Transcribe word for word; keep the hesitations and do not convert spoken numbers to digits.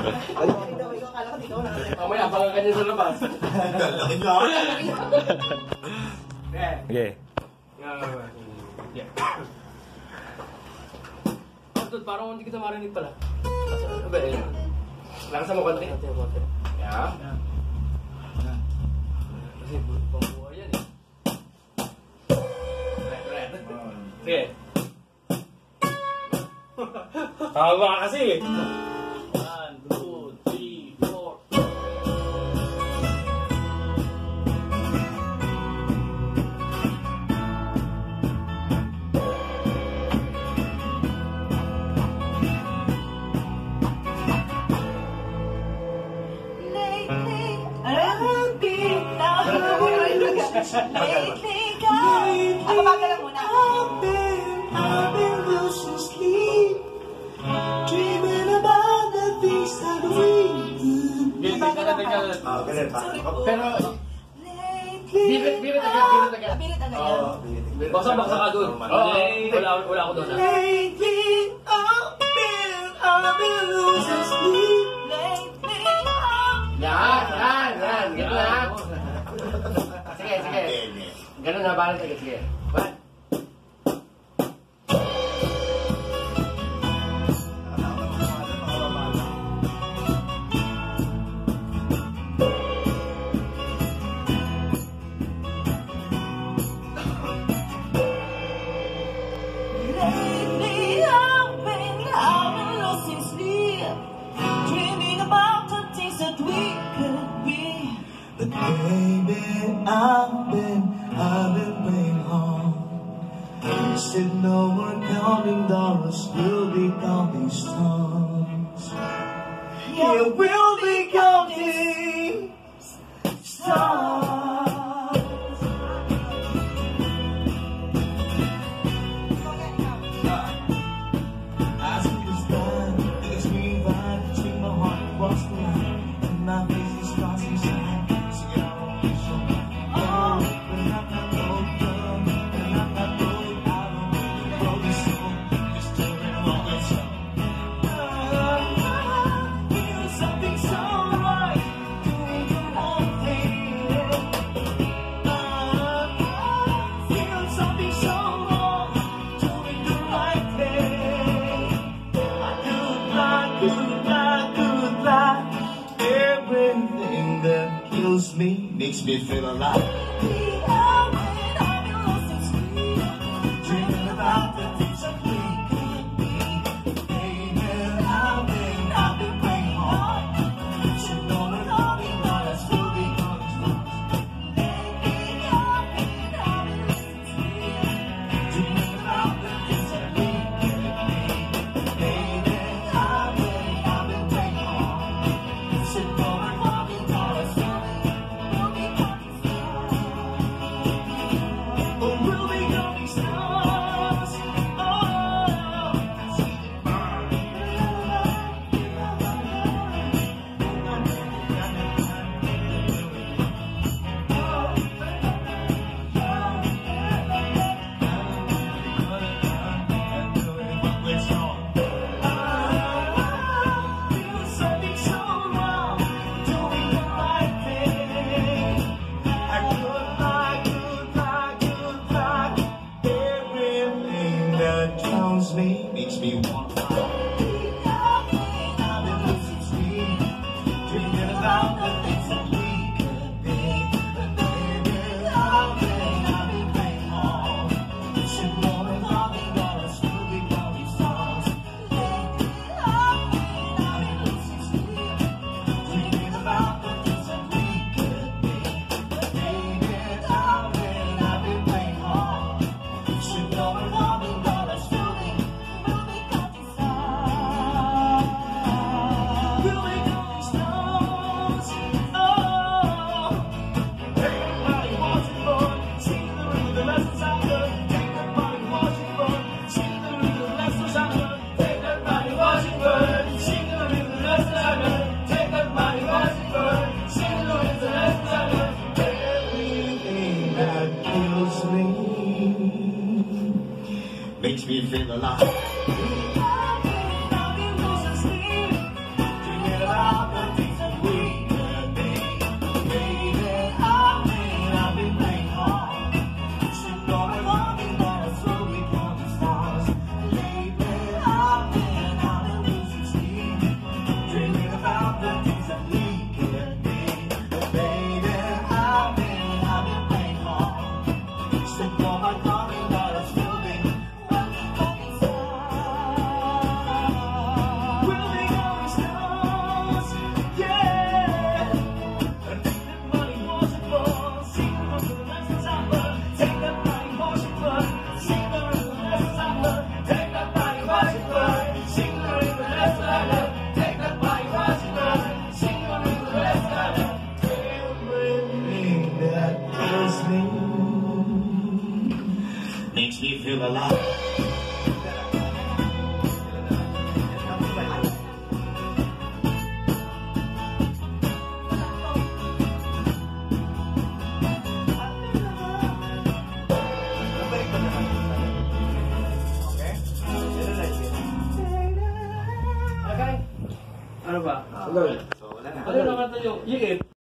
Mamaya, baka ka niya sa labas. Laki nga. Okay. Dude, parang hindi kita marinig pala. Ano ba yun? Lakasan mo konti. Yeah. Kasi pang-buhay yan eh. Right, right. Sige. Tama kasi eh. One, two, three, four. Lately, God. Ako baga lang muna. I've been, I've been losing sleep, dreaming about the things that we do. Birit, birit, birit. Ah, ganun pa. Pero, birit, birit agad, birit agad. Birit agad Oo, yan. birit. Baksa-baksa ka dun. Wala, wala ako dun. Lately, I've been, I've been losing sleep. Lately, I've been. Yan, yan, yan. Ganun na. Sige, sige. Ganun na, balance agad. Sige. One. Lately, I've been, I've been losing sleep, dreaming about the things that we could be. But baby, I've been, I've been playing hard. You said no more counting dollars, we'll be counting stars. Yeah, we'll be counting stars. I see the sky, it's me vibe between my heart and what's the line, and my face is crossing side. Everything that kills me makes me feel alive. Dreaming about the things that we could be. Baby, I've been, I've been praying hard. You know that I'll be honest, we'll be honest. Lately, I've been, I've been dreaming about the things that we could be. Baby, I've been, I've been praying hard. You know that I'll be honest, we'll be honest. Oh, we'll be going stars. Me makes me want to fly. I've been losing sleep, dreaming about the things that we could be. Baby, I've been, I've been playing hard. You should know that I'll be honest, we'll be counting stars. Lately, I've been, I've been losing sleep, dreaming about the things that we could be. Baby, I've been, I've been playing hard. You should know that I'll be honest, we'll be makes me feel alive. I've been losing sleep, dreaming about Ano ba? Ano? So, wala na. Ano naman tayo? Yung